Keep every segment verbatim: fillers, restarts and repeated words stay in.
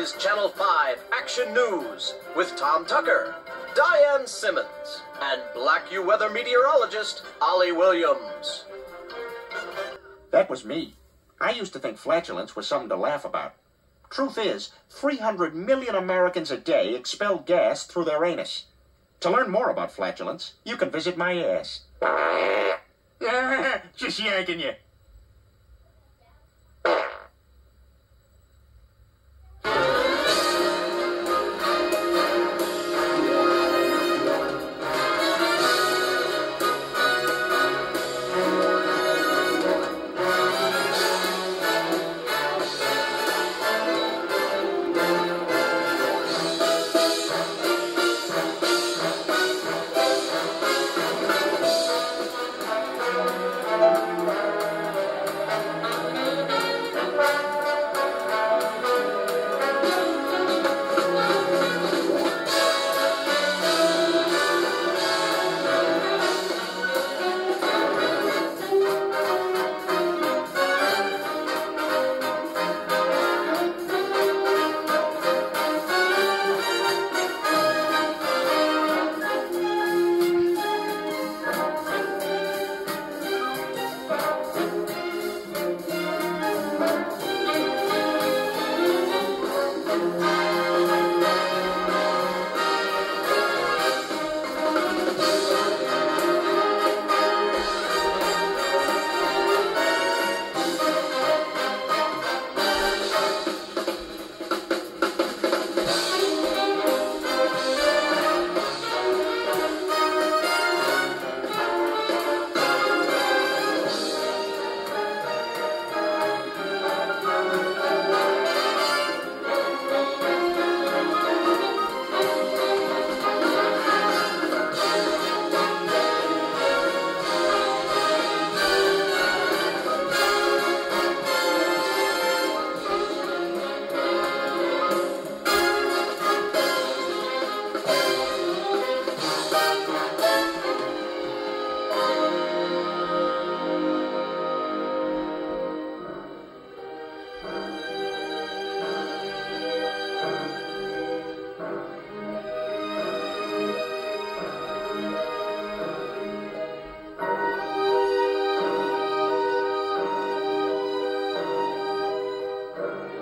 is Channel five Action News with Tom Tucker, Diane Simmons, and Black U weather meteorologist Ollie Williams. That was me. I used to think flatulence was something to laugh about. Truth is, three hundred million Americans a day expel gas through their anus. To learn more about flatulence, you can visit my ass. Just yanking you.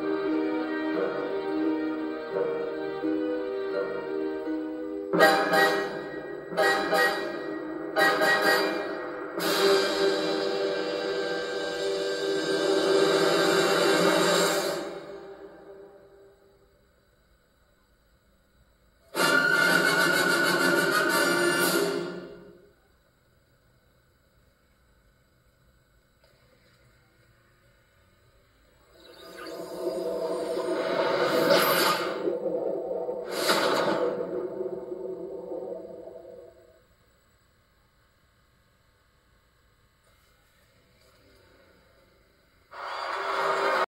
Thank you.